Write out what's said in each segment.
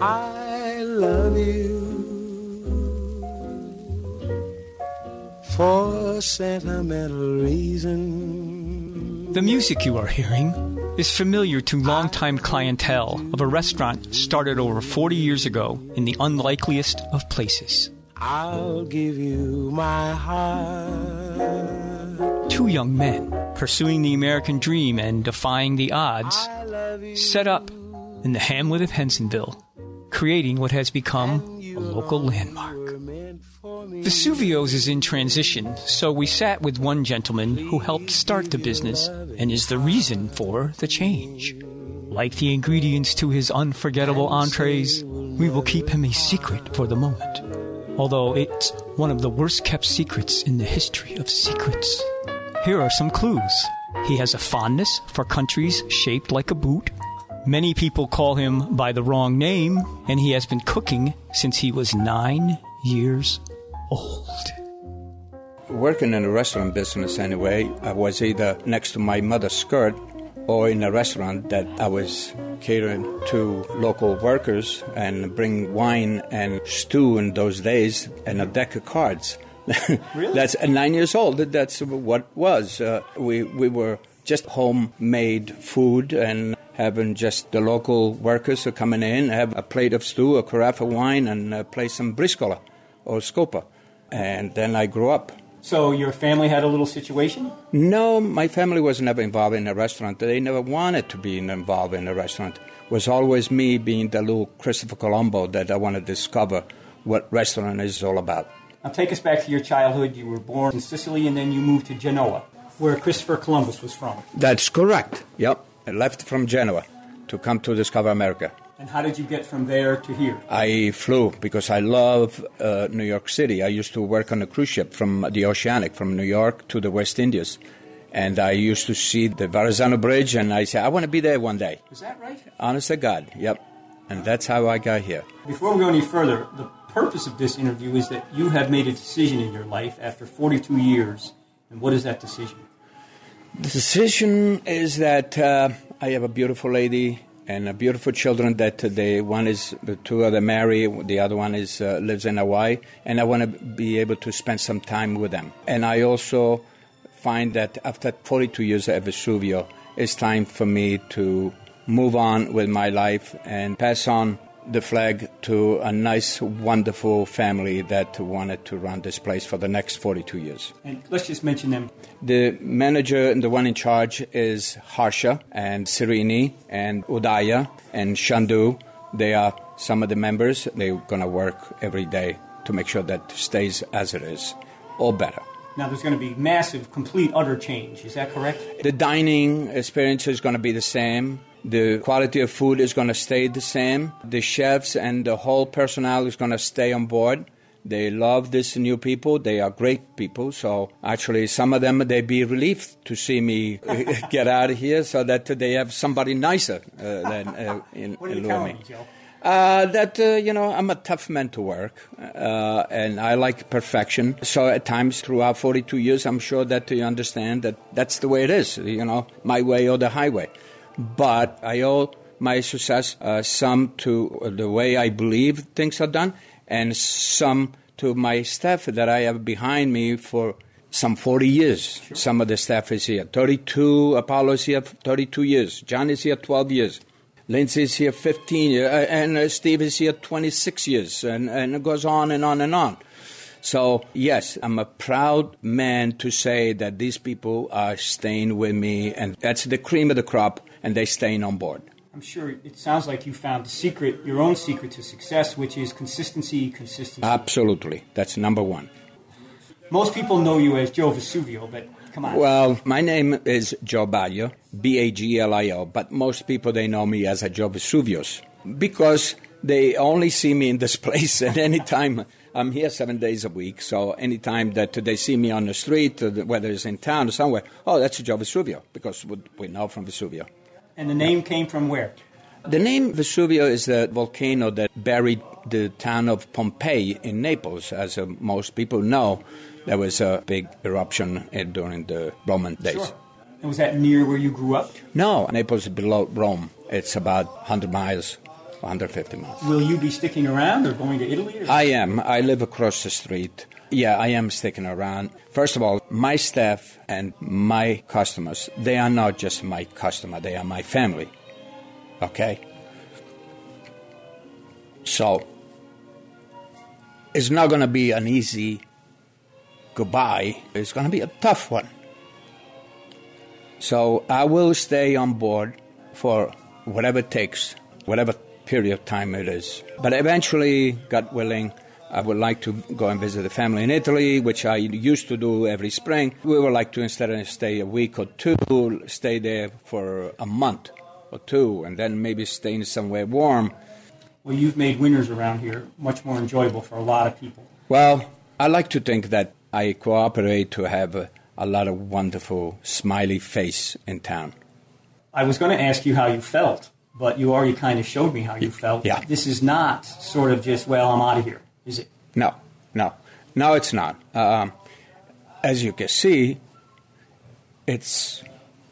I love you for sentimental reasons. The music you are hearing is familiar to longtime clientele of a restaurant started over 40 years ago in the unlikeliest of places. I'll give you my heart. Two young men pursuing the American dream and defying the odds set up in the hamlet of Hensonville, creating what has become a local landmark. Vesuvio's is in transition, so we sat with one gentleman who helped start the business and is the reason for the change. Like the ingredients to his unforgettable entrees, we will keep him a secret for the moment, although it's one of the worst-kept secrets in the history of secrets. Here are some clues. He has a fondness for countries shaped like a boot. Many people call him by the wrong name, and he has been cooking since he was 9 years old. Working in the restaurant business anyway, I was either next to my mother's skirt or in a restaurant that I was catering to local workers and bring wine and stew in those days and a deck of cards. Really? That's 9 years old. That's what it was. We were just homemade food and having just the local workers coming in, have a plate of stew, a carafe of wine, and play some briscola or scopa. And then I grew up. So your family had a little situation? No, my family was never involved in a restaurant. They never wanted to be involved in a restaurant. It was always me being the little Christopher Columbo that I want to discover what restaurant is all about. Now take us back to your childhood. You were born in Sicily and then you moved to Genoa, where Christopher Columbus was from. That's correct. Yep. I left from Genoa to come to discover America. And how did you get from there to here? I flew because I love New York City. I used to work on a cruise ship from the Oceanic, from New York to the West Indies. And I used to see the Verrazano Bridge, and I said, I want to be there one day. Is that right? Honest to God, yep. And that's how I got here. Before we go any further, the purpose of this interview is that you have made a decision in your life after 42 years. And what is that decision? The decision is that I have a beautiful lady and beautiful children that one is, the two are married, the other one is lives in Hawaii, and I want to be able to spend some time with them. And I also find that after 42 years at Vesuvio, it's time for me to move on with my life and pass on the flag to a nice, wonderful family that wanted to run this place for the next 42 years. And let's just mention them. The manager and the one in charge is Harsha and Sirini and Udaya and Shandu. They are some of the members. They're going to work every day to make sure that stays as it is, or better. Now, there's going to be massive, complete, utter change. Is that correct? The dining experience is going to be the same. The quality of food is going to stay the same. The chefs and the whole personnel is going to stay on board. They love these new people. They are great people. So actually, some of them, they'd be relieved to see me get out of here so that they have somebody nicer than in What are you telling me, Joe? I'm a tough man to work, and I like perfection. So at times throughout 42 years, I'm sure that you understand that that's the way it is, my way or the highway. But I owe my success some to the way I believe things are done, and some to my staff that I have behind me for some 40 years. Sure. Some of the staff is here. 32, Apollo is here 32 years. John is here 12 years. Lindsay is here 15 years. And Steve is here 26 years. And it goes on and on and on. So, yes, I'm a proud man to say that these people are staying with me, and that's the cream of the crop, and they're staying on board. I'm sure it sounds like you found the secret, your own secret to success, which is consistency. Absolutely. That's number one. Most people know you as Joe Vesuvio, but come on. Well, my name is Joe Baglio, Baglio, but most people, they know me as a Joe Vesuvios because they only see me in this place at any time. I'm here 7 days a week, so anytime that they see me on the street, whether it's in town or somewhere, oh, that's Joe Vesuvio, because we know from Vesuvio. And the name came from where? The name Vesuvio is the volcano that buried the town of Pompeii in Naples. As most people know, there was a big eruption during the Roman days. Sure. And was that near where you grew up? No, Naples is below Rome. It's about 100 miles. 150 miles. Will you be sticking around or going to Italy? Or? I am. I live across the street. Yeah, I am sticking around. First of all, my staff and my customers, they are not just my customer, they are my family. Okay? So, it's not going to be an easy goodbye. It's going to be a tough one. So, I will stay on board for whatever it takes, whatever period of time it is. But eventually, God willing, I would like to go and visit the family in Italy, which I used to do every spring. We would like to, instead of stay a week or two, stay there for a month or two, and then maybe stay somewhere warm. Well, you've made winters around here much more enjoyable for a lot of people. Well, I like to think that I cooperate to have a lot of wonderful, smiley face in town. I was going to ask you how you felt, but you already kind of showed me how you felt. Yeah. This is not sort of just, well, I'm out of here, is it? No, it's not. As you can see, it's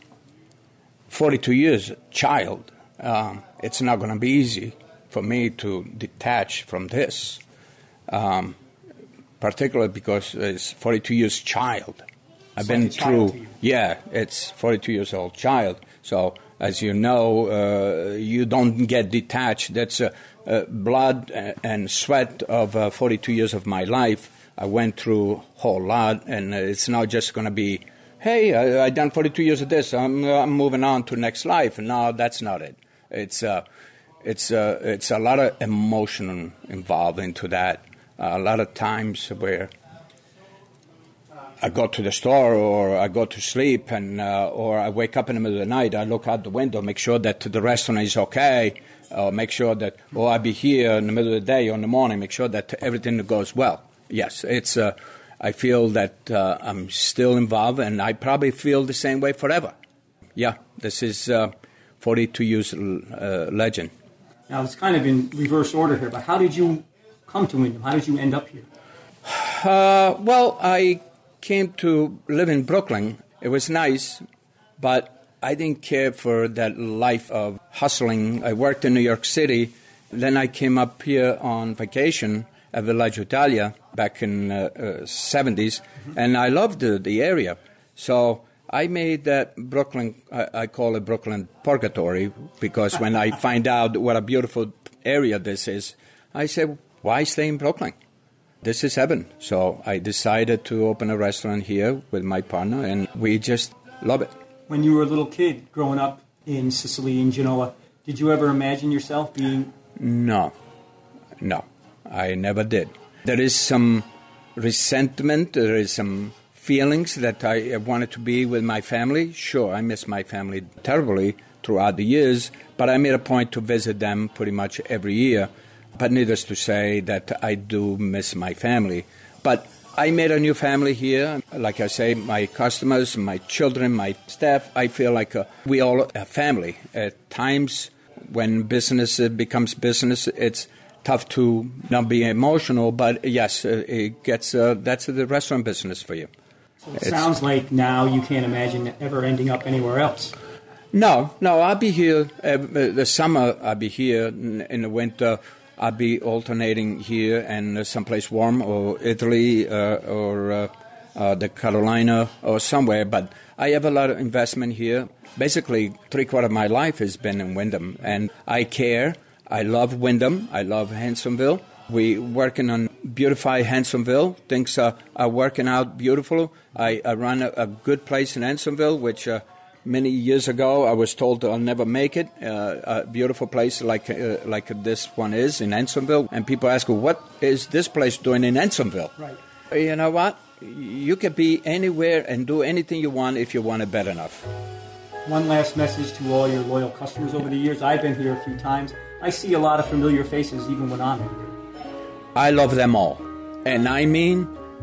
42 years child. It's not going to be easy for me to detach from this, particularly because it's 42 years child. I've been through, it's 42 years old child. So, as you know, you don't get detached. That's blood and sweat of 42 years of my life. I went through a whole lot, and it's not just going to be, hey, I done 42 years of this. I'm moving on to next life. No, that's not it. It's a lot of emotion involved into that. A lot of times where I go to the store or I go to sleep and or I wake up in the middle of the night, I look out the window, make sure that the restaurant is okay, make sure that, or I'll be here in the middle of the day or in the morning, make sure that everything goes well. Yes, it's. I feel that I'm still involved, and I probably feel the same way forever. Yeah, this is 42 years legend. Now, it's kind of in reverse order here, but how did you come to Wyndham? How did you end up here? Well, I came to live in Brooklyn. It was nice, but I didn't care for that life of hustling. I worked in New York City. Then I came up here on vacation at Villaggio Italia back in 70s, and I loved the area. So I made that Brooklyn, I call it Brooklyn Purgatory, because when I find out what a beautiful area this is, I said, why stay in Brooklyn? This is heaven. So I decided to open a restaurant here with my partner, and we just love it. When you were a little kid growing up in Sicily, in Genoa, did you ever imagine yourself being... No, I never did. There is some resentment, there is some feelings that I wanted to be with my family. Sure, I miss my family terribly throughout the years, but I made a point to visit them pretty much every year. But needless to say that I do miss my family. But I made a new family here. Like I say, my customers, my children, my staff, I feel like we all a family. At times when business becomes business, it's tough to not be emotional, but yes, it gets that's the restaurant business for you. So it sounds like now you can't imagine ever ending up anywhere else. No, I'll be here. The summer I'll be here. In the winter I'll be alternating here and someplace warm, or Italy or the Carolina or somewhere. But I have a lot of investment here. Basically, 3/4 of my life has been in Wyndham, and I care. I love Wyndham. I love Hansonville. We're working on beautify Hansonville. Things are working out beautiful. I run a good place in Hansonville, which many years ago I was told I'll never make it. A beautiful place like this one is in Hansonville. And people ask, well, what is this place doing in Hansonville? Right. You know what? You can be anywhere and do anything you want if you want it bad enough. One last message to all your loyal customers over the years. I've been here a few times. I see a lot of familiar faces even when I'm here. I love them all. And I mean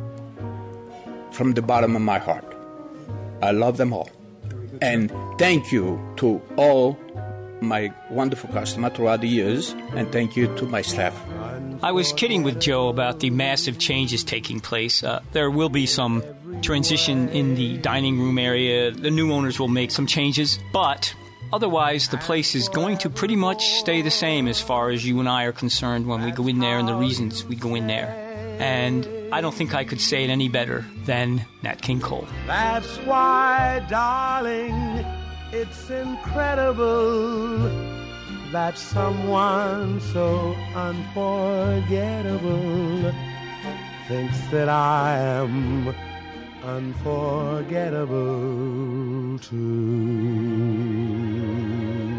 from the bottom of my heart. I love them all. And thank you to all my wonderful customers throughout the years, and thank you to my staff. I was kidding with Joe about the massive changes taking place. There will be some transition in the dining room area. The new owners will make some changes, but Otherwise, the place is going to pretty much stay the same as far as you and I are concerned when we go in there and the reasons we go in there. And I don't think I could say it any better than Nat King Cole. That's why, darling, it's incredible that someone so unforgettable thinks that I am unforgettable too.